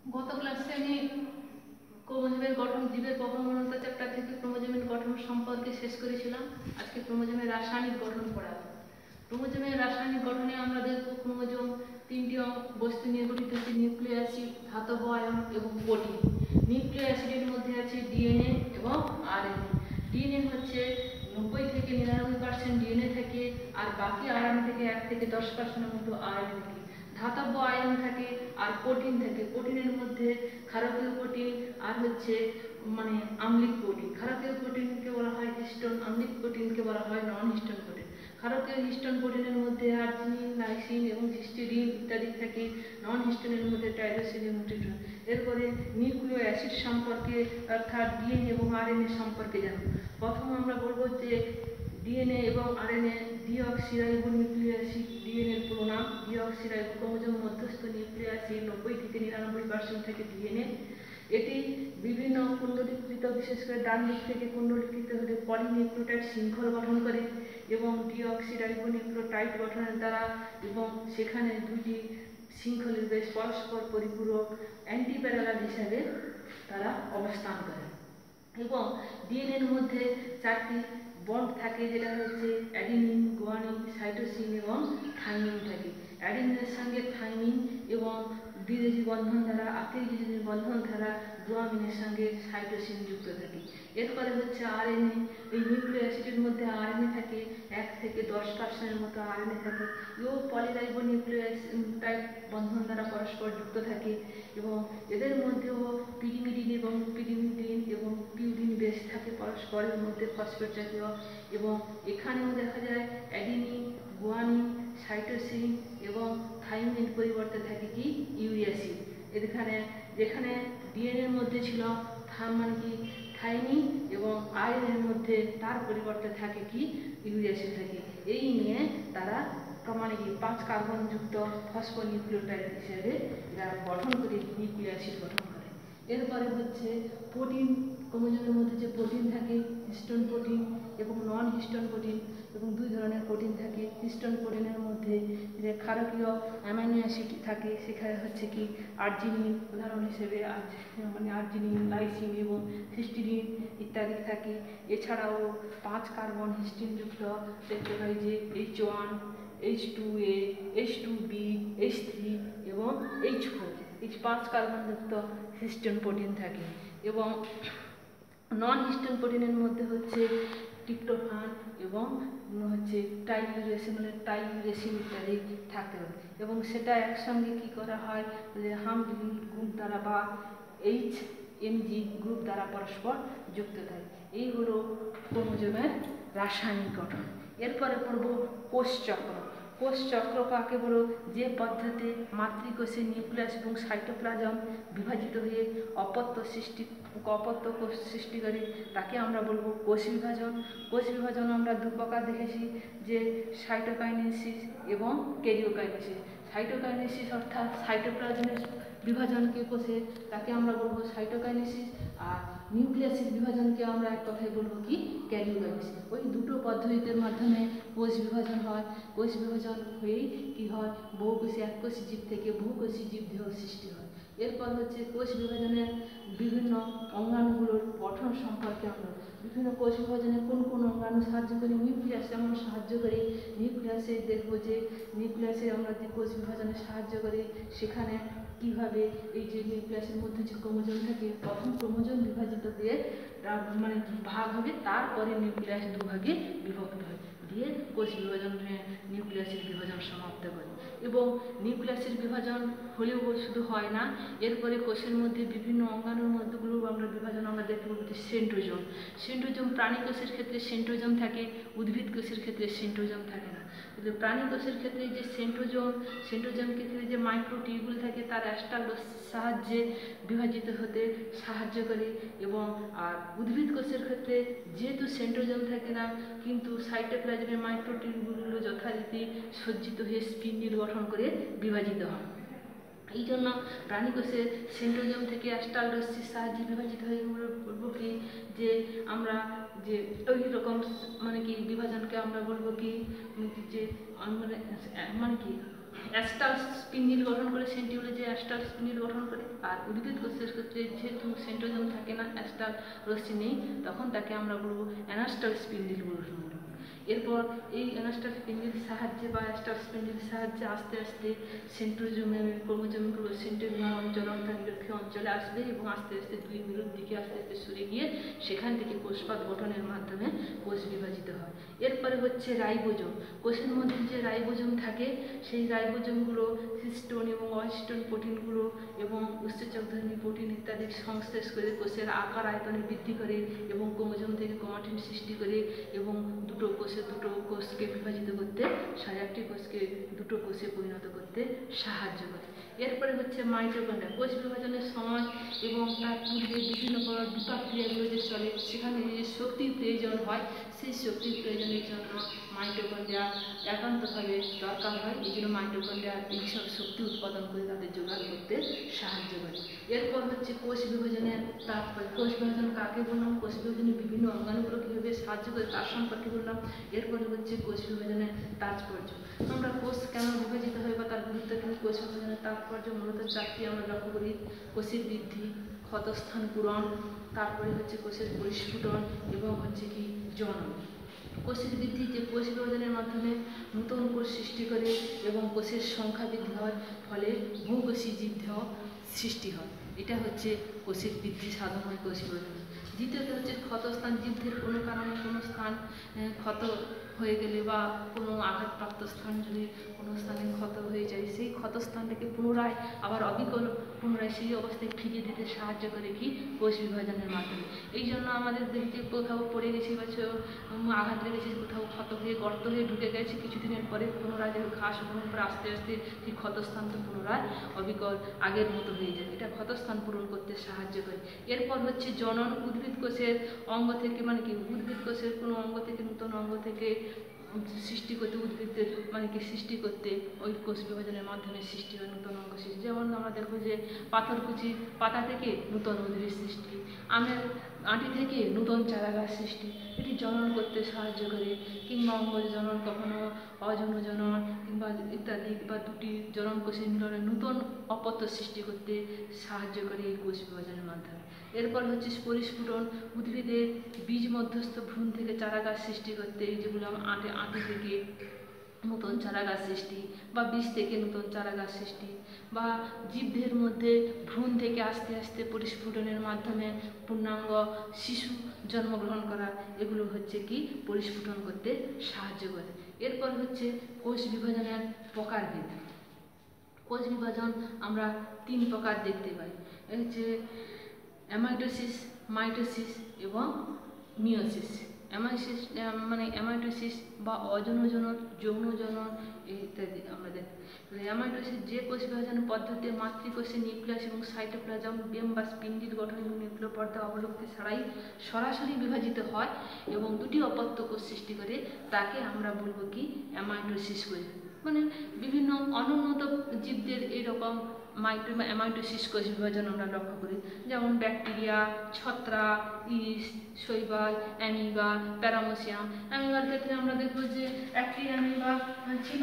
গত ক্লাসে আমি ক্রোমোজোমের গঠন জীবের বহনমূলতা চ্যাপ্টার থেকে ক্রোমোজোমের গঠন সম্পর্কে শেষ করেছিলাম। আজকে ক্রোমোজোমের রাসায়নিক গঠন পড়াবো। ক্রোমোজোমের রাসায়নিক গঠনে আমরা দেখব ক্রোমোজোম তিনটি বস্তু নিয়ে গঠিত হচ্ছে: নিউক্লিক অ্যাসিড, ধাতব আয়ন এবং প্রোটিন। নিউক্লিক অ্যাসিডের মধ্যে আছে ডিএনএ এবং আরএনএ। ডিএনএ হচ্ছে 90 থেকে 99% ডিএনএ থাকে, আর বাকি আরএনএ থেকে 1 থেকে 10% মতো আরএনএ থাকে। ধাতব আয়ন থাকে আর প্রোটিন থাকে। প্রোটিনের মধ্যে ক্ষারকীয় প্রোটিন আর হচ্ছে আম্লিক প্রোটিন। ক্ষারকীয় প্রোটিনকে বলা হয় হিস্টোন, আম্লিক প্রোটিনকে বলা হয় নন হিস্টোন প্রোটিন। ক্ষারকীয় হিস্টোন প্রোটিনের মধ্যে আর্জিনিন, লাইসিন এবং হিস্টিডিন ইত্যাদি থাকে। নন হিস্টোনের মধ্যে টাইরোসিন এবং টিট্রোন। এরপরে নিউক্লিক অ্যাসিড সম্পর্কে অর্থাৎ ডিএনএ এবং আরএনএ সম্পর্কে জানব। প্রথম আমরা বলবো যে ডিএনএ এবং RNA deoxyribo nucleic acid. DNA এর পুরো নাম ডিঅক্সিরাইবো। ক্রোমোজোম মধ্যস্থ নিউক্লিক অ্যাসিড 90 থেকে 99% থেকে ডিএনএ। এটি বিভিন্ন কুণ্ডলীকৃত, বিশেষ করে ডান দিক থেকে কুণ্ডলীকৃত হলে পলিনিউক্লিওটাইড শৃঙ্খল গঠন করে এবং ডিঅক্সিরাইবো নিউক্লিওটাইড গঠনের দ্বারা এবং সেখানে দুটি শৃঙ্খলের বেশ পরস্পর পরিপূরক অ্যান্টিপ্যারালাল হিসাবে তারা অবস্থান করে। এবং ডিএনএ এর মধ্যে 4টি বন্ড থাকে, যেটা হচ্ছে অ্যাডিনিন, গুয়ানিন, সাইটোসিন এবং থাইমিন থাকে। অ্যাডিনিনের সঙ্গে থাইমিন এবং দ্বিরেজি বন্ধন দ্বারা, আত্মীয় বন্ধন দ্বারা গুয়ামিনের সঙ্গে সাইটোসিন যুক্ত থাকে। এরপরে হচ্ছে আরএনএ। এই নিউক্লিক অ্যাসিডের মধ্যে আরএনএ থাকে, 1 থেকে 10% মতো আরএনএ থাকে। এও পলিরাইবো নিউক্লিওটাইড বন্ধন দ্বারা পরস্পর যুক্ত থাকে এবং এদের মধ্যেও পিরিমিডিন এবং পিরিমিডিন এবং পিউরিন বেস থাকে পরস্পরের মধ্যে ফসফেট জাতীয়। এবং এখানেও দেখা যায় অ্যাডিনিন, গুয়ানিন, সাইটোসিন এবং থাইমিনের পরিবর্তে থাকে কি ইউরিয়াসিন। যেখানে ডিএনএ এর মধ্যে ছিল থাইমিন এবং আরএনএ এর মধ্যে তার পরিবর্তে থাকে কি ইউরিয়াসিন থাকে। এই নিয়ে তারা 5 কার্বন যুক্ত ফসফোনিউক্লিওটাইড হিসেবে গঠন করে নিউক্লিক অ্যাসিড গঠন করে। এরপরে হচ্ছে প্রোটিন। ক্রোমোজোমের মধ্যে যে প্রোটিন থাকে, হিস্টোন প্রোটিন এবং নন হিস্টোন প্রোটিন, এবং 2 ধরনের প্রোটিন থাকে। হিস্টোন প্রোটিনের মধ্যে যে ক্ষারকীয় অ্যামাইনো অ্যাসিড থাকে, সেখানে হচ্ছে কি আর্জিনিন, উদাহরণ হিসেবে আর্জিনিন, লাইসিন এবং হিস্টিডিন ইত্যাদি থাকে। এছাড়াও 5 কার্বন হিস্টিন যুক্ত দেখতে পাই যে H1, H2A, H2B, H3 এবং H4, এই 5 কার্বন যুক্ত হিস্টোন প্রোটিন থাকে। এবং নন হিস্টোন প্রোটিনের মধ্যে হচ্ছে ট্রিপ্টোফান এবং হচ্ছে টাইউরেসিন ইত্যাদি থাকে। এবং সেটা একসঙ্গে কি করা হয়, হাম গ্রুপ দ্বারা বা HMG গ্রুপ দ্বারা পরস্পর যুক্ত থাকে। এই হলো ক্রোমোজোমের রাসায়নিক গঠন। এরপরে পড়ব কোষচক্র। কোষচক্র কাকে বলো? যে পদ্ধতিতে মাতৃকোষে নিউক্লিয়াস এবং সাইটোপ্লাজম বিভাজিত হয়ে অপত্য কোষ সৃষ্টি করে, তাকে আমরা বলবো কোষ বিভাজন। কোষ বিভাজন আমরা 2 প্রকার দেখেছি, যে সাইটোকাইনেসিস এবং ক্যারিওকাইনেসিস। সাইটোকাইনেসিস অর্থাৎ সাইটোপ্লাজমের বিভাজনকে কোষে, তাকে আমরা বলবো সাইটোকাইনেসিস। আর নিউক্লিয়াসের বিভাজনকে আমরা এক কথায় বলবো কি ক্যারিওকাইনেসিস। ওই দুটো পদ্ধতির মাধ্যমে কোষ বিভাজন হয়। কোষ বিভাজন হয়েই কি হয়, বহুকোষী এককোষী জীব থেকে বহুকোষী জীবদেহ সৃষ্টি হয়। এরপর হচ্ছে কোষ বিভাজনের বিভিন্ন অঙ্গাণুগুলোর গঠন সম্পর্কে আমরা বিভিন্ন কোষ বিভাজনে কোন কোন অঙ্গাণু সাহায্য করে। নিউক্লিয়াস যেমন সাহায্য করে, নিউক্লিয়াসে দেখবো যে নিউক্লিয়াসে আমরা যে কোষ বিভাজনে সাহায্য করে, সেখানে কিভাবে এই যে নিউক্লিয়াসের মধ্যে যে ক্রোমোজোম থাকে, প্রথম ক্রোমোজোম বিভাজিত দিয়ে ভাগ হবে, তারপরে নিউক্লিয়াস 2 ভাগে বিভক্ত হয়, দিয়ে কোষ বিভাজন নিউক্লিয়াসের বিভাজন সমাপ্ত করে। এবং নিউক্লিয়াসের বিভাজন হলেও শুধু হয় না, এরপরে কোষের মধ্যে বিভিন্ন অঙ্গাণুর মধ্যগুলো আমরা বিভাজন আমরা দেখতে পাবো যে সেন্ট্রোজোম। সেন্ট্রোজোম প্রাণী কোষের ক্ষেত্রে সেন্ট্রোজোম থাকে, উদ্ভিদ কোষের ক্ষেত্রে সেন্ট্রোজোম থাকে না। কিন্তু প্রাণী কোষের ক্ষেত্রে যে সেন্ট্রোজোমের ক্ষেত্রে যে মাইক্রোটিউবুল থাকে, তার অ্যাস্টার সাহায্যে বিভাজিত হতে সাহায্য করে। এবং আর উদ্ভিদ কোষের ক্ষেত্রে যেহেতু সেন্ট্রোজোম থাকে না, কিন্তু সাইটোপ্লাজমের মাইক্রোটিউবুলগুলো যথারীতি সজ্জিত হয়ে স্পিন্ডেল গঠন করে বিভাজিত হয়। এই জন্য প্রাণী কোষে সেন্ট্রোজোম থেকে অ্যাস্টার রশ্মির সাহায্যে বিভাজিত হয়ে বলবো কি যে আমরা যে ওই রকম বিভাজনকে আমরা বলবো কি যে কি অ্যাস্টাল স্পিন্ডিল গঠন করে, সেন্টিউলে যে অ্যাস্টাল স্পিন্ডিল গঠন করে। আর উদ্ভিদ কোষের ক্ষেত্রে যেহেতু সেন্ট্রোজোম থাকে না, অ্যাস্টাল রশ্মি নেই, তখন তাকে আমরা বলবো অ্যানাস্টাল স্পিন্ডিল গঠন করব। এরপর এই অ্যানাস্টাল স্পিন্ডিল সাহায্যে বা অ্যাস্টাল স্পিন্ডিল সাহায্যে আস্তে আস্তে সেন্ট্রোজোমে ক্রোমোজোমগুলো সেন্ট্রোজোম অঞ্চল অন্তর্নিরক্ষীয় অঞ্চলে আসবে এবং আস্তে আস্তে দুই মেরুর দিকে আস্তে আস্তে সরে গিয়ে সেখান থেকে কোষপাত গঠনের মাধ্যমে কোষ বিভাজিত হয়। এরপরে হচ্ছে রাইবোজোম। কোষের মধ্যে যে রাইবোজোম থাকে সেই রাইবোজোমগুলো হিস্টোন এবং অহিস্টোন প্রোটিনগুলো এবং উৎসেচকধর্মী প্রোটিন ইত্যাদি সংশ্লেষ করে কোষের আকার আয়তনে বৃদ্ধি করে এবং ক্রোমোজোম থেকে ক্রোমাটিন সৃষ্টি করে এবং দুটো কোষকে বিভাজিত করতে, একটি কোষকে দুটো কোষে পরিণত করতে সাহায্য করে। এরপরে হচ্ছে মাইটোকন্ড্রিয়া। কোষ বিভাজনের সময় এবং তার পূর্বে বিভিন্ন প্রকার বিপাক ক্রিয়াগুলো যে চলে, সেখানে যে শক্তির প্রয়োজন হয়, সেই শক্তির প্রয়োজনের জন্য মাইটোকন্ড্রিয়া একান্তভাবে দরকার হয়। এই জন্য মাইটোকন্ড্রিয়া এইসব শক্তি উৎপাদন করে তাদের জোগাড় করতে সাহায্য করে। এরপর হচ্ছে কোষ বিভাজনের তাৎপর্য। কোষ বিভাজন কাকে বললাম, কোষ বিভাজনের বিভিন্ন অঙ্গাণুগুলো কীভাবে সাহায্য করে তার সম্পর্কে বললাম। এরপরে হচ্ছে কোষ বিভাজনের তাৎপর্য। আমরা কোষ কেন বিভাজিত হয় বা তার গুরুত্ব কী, কোষ বিভাজনের তাৎপর্য মূলত চারটি আমরা লক্ষ্য করি: কোষের বৃদ্ধি, ক্ষতস্থান পূরণ, তারপরে হচ্ছে কোষের পরিস্ফুটন এবং হচ্ছে কি জনন। কোষের বৃদ্ধি, যে কোষ বিভাজনের মাধ্যমে নতুন কোষ সৃষ্টি করে এবং কোষের সংখ্যা বৃদ্ধি হয়, ফলে বহুকোষী জীবদেহ সৃষ্টি হয়। এটা হচ্ছে কোষের বৃদ্ধি সাধন হয় কোষ বিভাজনে। দ্বিতীয়ত হচ্ছে ক্ষতস্থান। জীবদের কোনো কারণে কোনো স্থান ক্ষত হয়ে গেলে বা কোনো আঘাতপ্রাপ্ত স্থান যদি কোনো স্থানে ক্ষত হয়ে যায়, সেই ক্ষতস্থানটাকে পুনরায় আবার অবিকল পুনরায় সেই অবস্থায় ফিরিয়ে দিতে সাহায্য করে কি কোষ বিভাজনের মাধ্যমে। এই জন্য আমাদের দেখতে কোথাও পড়ে গেছে বা আঘাত লেগেছে, কোথাও ক্ষত হয়ে গর্ত হয়ে ঢুকে গেছে, কিছুদিনের পরে পুনরায় ঘাস গ্রহণ করে আস্তে আস্তে সেই ক্ষতস্থান তো পুনরায় অবিকল আগের মতো হয়ে যায়। এটা ক্ষতস্থান পূরণ করতে সাহায্য করে। এরপর হচ্ছে জনন। উদ্ভিদ কোষের অঙ্গ থেকে, মানে কি উদ্ভিদ কোষের কোনো অঙ্গ থেকে নতুন অঙ্গ থেকে সৃষ্টি করতে, উদ্ভিদের মানে কি সৃষ্টি করতে ওই কোষ বিভাজনের মাধ্যমে সৃষ্টি হয় নতুন অঙ্গ সৃষ্টি। যেমন আমরা দেখবো যে পাথরকুচি পাতা থেকে নতুন উদ্ভিদ সৃষ্টি, আমের আঁটি থেকে নতুন চারাগাছ সৃষ্টি, এটি জনন করতে সাহায্য করে। কিংবা অঙ্গ জনন, কখনো অযৌন জনন কিংবা ইত্যাদি, বা দুটি জনন কোষের মিলনে নতুন অপত্য সৃষ্টি করতে সাহায্য করে এই কোষ বিভাজনের মাধ্যমে। এরপর হচ্ছে পরিস্ফুটন। উদ্ভিদের বীজ মধ্যস্থ ভ্রূণ থেকে চারাগাছ সৃষ্টি করতে, যেগুলো আঁটি থেকে নতুন চারাগাছ সৃষ্টি বা বীজ থেকে নতুন চারাগাছ সৃষ্টি, বা জীবদের মধ্যে ভ্রূণ থেকে আস্তে আস্তে পরিস্ফুটনের মাধ্যমে পূর্ণাঙ্গ শিশু জন্মগ্রহণ করা, এগুলো হচ্ছে কি পরিস্ফুটন করতে সাহায্য করে। এরপর হচ্ছে কোষ বিভাজনের প্রকারভেদ। কোষ বিভাজন আমরা 3 প্রকার দেখতে পাই। হচ্ছে অ্যামাইটোসিস, মাইটোসিস এবং মিওসিস। অ্যামাইটোসিস বা অযৌন জনন, যৌন জনন ইত্যাদি আমরা দেখি। অ্যামাইটোসিস যে কোষ বিভাজন পদ্ধতিতে মাতৃকোষের নিউক্লিয়াস এবং সাইটোপ্লাজম বা স্পিন্ডিল গঠন এবং নিউক্লিয় পর্দা অবলুপ্তি ছাড়াই সরাসরি বিভাজিত হয় এবং দুটি অপত্য কোষ সৃষ্টি করে, তাকে আমরা বলবো কি অ্যামাইটোসিস কোষ। মানে বিভিন্ন অনুন্নত জীবদের এইরকম অ্যামাইটোসিস কোষ বিভাজন আমরা লক্ষ্য করি। যেমন ব্যাকটেরিয়া, ছত্রাক, ইস্ট, শৈবাল, অ্যামিবা, প্যারামোসিয়াম। অ্যামিবার ক্ষেত্রে আমরা দেখব যে একটি অ্যামিবা ছিল,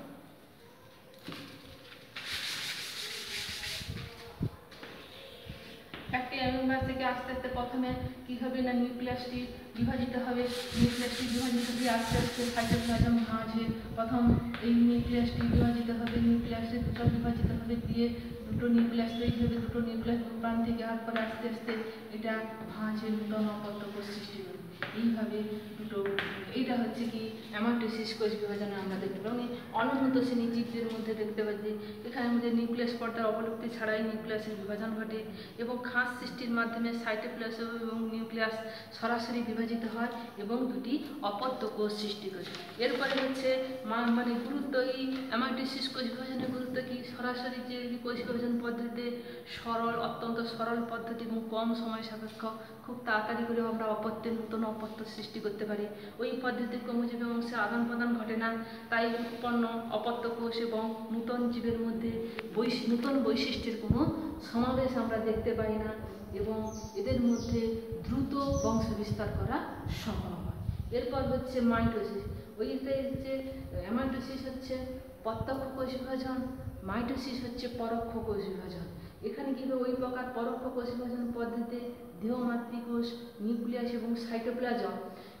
একটি অ্যামিবা থেকে আস্তে আস্তে প্রথমে কী হবে না, নিউক্লিয়াসটি বিভাজিত হবে। নিউক্লিয়াসটি বিভাজিত হয়ে আস্তে আস্তে সাইটোপ্লাজম ভাঁজে। প্রথম এই নিউক্লিয়াসটি বিভাজিত হবে, নিউক্লিয়াসটি দুটো বিভাজিত হবে, দিয়ে দুটো নিউক্লিয়াস তৈরি হবে, দুটো নিউক্লিয়াস প্রাণ থেকে হওয়ার পরে আস্তে আস্তে এটা ভাঁজে নূতন অপত্য কোষ সৃষ্টি করে। এইভাবে দুটো, এইটা হচ্ছে কি অ্যামাইটোসিস কোষ বিভাজনে আমরা দেখতে পাই। অনুন্নত শ্রেণীর জীবদের মধ্যে দেখতে পাচ্ছি এখানে মধ্যে নিউক্লিয়াস পর্দার অবলুপ্তি ছাড়াই নিউক্লিয়াসের বিভাজন ঘটে এবং খাস সৃষ্টির মাধ্যমে সাইটোপ্লাজম এবং নিউক্লিয়াস সরাসরি বিভাজিত হয় এবং দুটি অপত্য কোষ সৃষ্টি করে। এরপরে হচ্ছে মানে গুরুত্ব, এই অ্যামাইটোসিস কোষ বিভাজনের গুরুত্ব কি, সরাসরি যে কোষ বিভাজন পদ্ধতিতে অত্যন্ত সরল পদ্ধতি এবং কম সময় সাপেক্ষ, খুব তাড়াতাড়ি করে আমরা নতুন অপত্য সৃষ্টি করতে পারি। ওই পদ্ধতির ক্রোমোজোমে অংশের আদান প্রদান ঘটে না, তাই উৎপন্ন অপত্য কোষ এবং নূতন জীবের মধ্যে নূতন বৈশিষ্ট্যের কোনো সমাবেশ আমরা দেখতে পাই না এবং এদের মধ্যে দ্রুত বংশ বিস্তার করা সম্ভব হয়। এরপর হচ্ছে মাইটোসিস। ওইটাই হচ্ছে অ্যামাইটোসিস হচ্ছে প্রত্যক্ষ কোষ বিভাজন, মাইটোসিস হচ্ছে পরোক্ষ কোষ বিভাজন। এখানে কি ওই প্রকার পরোক্ষ কোষ বিভাজন পদ্ধতিতে দেহ মাতৃকোষ, নিউক্লিয়াস এবং সাইটোপ্লাজম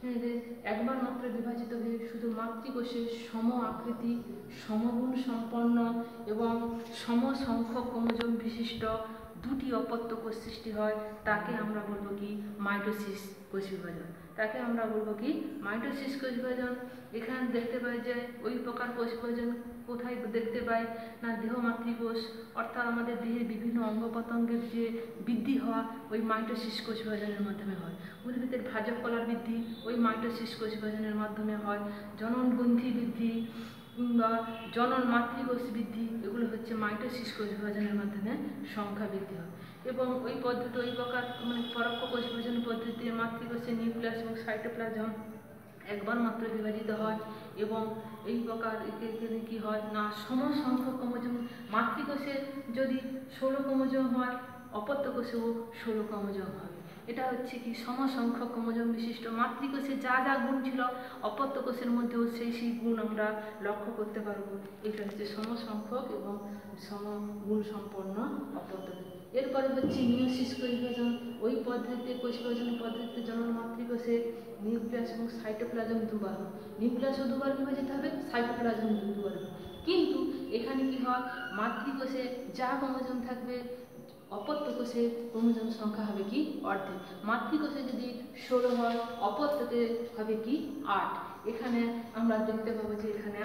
একবার মাত্র বিভাজিত হয়ে শুধু মাতৃকোষের সম আকৃতি, সমগুণ সম্পন্ন এবং সম সংখ্যক ক্রোমোজোম বিশিষ্ট দুটি অপত্য কোষ সৃষ্টি হয়। তাকে আমরা বলবো কি মাইটোসিস কোষ বিভাজন। তাকে আমরা বলবো কি মাইটোসিস কোষ বিভাজন। এখানে দেখতে পাই যে ওই প্রকার কোষ বিভাজন কোথায় দেখতে পাই না দেহ মাতৃকোষ, অর্থাৎ আমাদের দেহের বিভিন্ন অঙ্গ প্রত্যঙ্গের যে বৃদ্ধি হওয়া ওই মাইটোসিস কোষ বিভাজনের মাধ্যমে হয়। উদ্ভিদের ভাজক কলার বৃদ্ধি ওই মাইটোসিস কোষ বিভাজনের মাধ্যমে হয়। জনন গ্রন্থি বৃদ্ধি কিংবা জনন মাতৃকোষ বৃদ্ধি এগুলো হচ্ছে মাইটোসিস কোষ বিভাজনের মাধ্যমে সংখ্যা বৃদ্ধি হয়। এবং ওই পদ্ধতি ওই প্রকার পরোক্ষ কোষ বিভাজন পদ্ধতিতে মাতৃকোষের নিউক্লিয়াস এবং সাইটোপ্লাজম একবার মাত্র বিভাজিত হয় এবং এই প্রকার এখানে কি হয় না সম সংখ্যক ক্রোমোজোম, মাতৃকোষে যদি 16 ক্রোমোজোম হয় অপত্য কোষেও 16 ক্রোমোজোম হবে। এটা হচ্ছে কি সম সংখ্যক ক্রোমোজোম বিশিষ্ট। মাতৃকোষে যা যা গুণ ছিল অপত্য কোষের মধ্যেও সেই গুণ আমরা লক্ষ্য করতে পারবো। এটা হচ্ছে সম সংখ্যক এবং সম গুণ সম্পন্ন অপত্য। এরপরে হচ্ছে মিয়োসিস কোষ বিভাজন। ওই পদ্ধতিতে কোষ বিভাজন পদ্ধতিতে জনন মাতৃকোষে নিউক্লিয়াস এবং সাইটোপ্লাজম দুবার হয়। নিউক্লিয়াসও দুবার বিভাজিত হবে, সাইটোপ্লাজম দুবার হবে। কিন্তু এখানে কি হয় মাতৃকোষে যা ক্রোমোজোম থাকবে অপত্য কোষে ক্রোমোজোম সংখ্যা হবে কি অর্ধেক। মাতৃকোষে যদি 16 হয় অপত্যতে হবে কি 8। এখানে আমরা দেখতে পাবো যে এখানে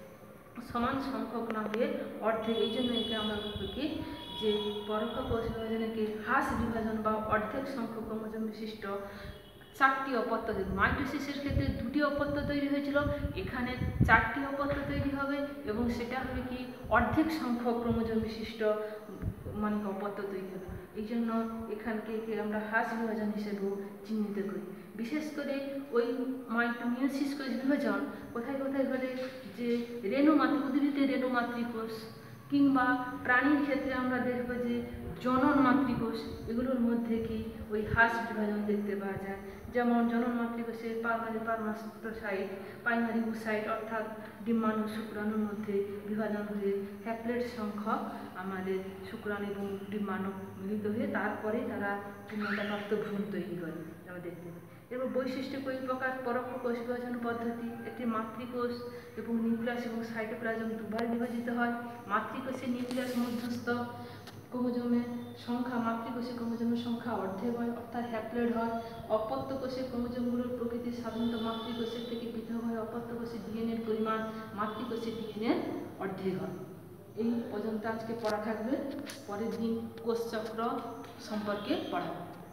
সমান সংখ্যক না হয়ে অর্ধেক। এই জন্য একে আমরা বলবো কি যে পরোক্ষ কোষ বিভাজনকে হ্রাস বিভাজন বা অর্ধেক সংখ্যক ক্রোমোজোম বিশিষ্ট 4টি অপত্য। মাইটোসিসের ক্ষেত্রে 2টি অপত্য তৈরি হয়েছিল, এখানে 4টি অপত্য তৈরি হবে এবং সেটা হবে কি অর্ধেক সংখ্যক ক্রোমোজোম বিশিষ্ট অপত্য তৈরি হবে। এই জন্য এখানকে আমরা হ্রাস বিভাজন হিসেবেও চিহ্নিত করি। বিশেষ করে ওই মিয়োসিস কোষ বিভাজন কোথায় কোথায় ঘটে যে উদ্ভিদের রেণু মাতৃকোষ কিংবা প্রাণীর ক্ষেত্রে আমরা দেখবো যে জনন মাতৃকোষ, এগুলোর মধ্যে কি ওই হ্রাস বিভাজন দেখতে পাওয়া যায়। যেমন জনন মাতৃকোষে প্রাইমারি ওসাইট অর্থাৎ ডিম্বাণু শুক্রাণুর মধ্যে বিভাজন হয়ে হ্যাপ্লয়েড সংখ্যক আমাদের শুক্রাণু এবং ডিম্বাণু মিলিত হয়ে তারপরে তারা পূর্ণতাপ্রাপ্ত ভ্রূণ তৈরি হয় আমরা দেখতে পাই। এবার বৈশিষ্ট্য ওই প্রকার পরোক্ষ কোষ বিভাজন পদ্ধতি একটি মাতৃকোষ এবং নিউক্লিয়াস এবং সাইটোপ্লাজম দুবার বিভাজিত হয়। মাতৃকোষে নিউক্লিয়াস মধ্যস্থ ক্রোমোজোমের সংখ্যা মাতৃকোষে ক্রোমোজোমের সংখ্যা অর্ধেক হয় অর্থাৎ হ্যাপ্লয়েড হয়। অপত্য কোষে ক্রোমোজোমগুলোর প্রকৃতি সাধারণত মাতৃকোষের থেকে পৃথক হয়। অপত্য কোষে ডিএনএর পরিমাণ মাতৃকোষে ডিএনএর অর্ধেক হয়। এই পর্যন্ত আজকে পড়া থাকবে, পরের দিন কোষচক্র সম্পর্কে পড়াবো।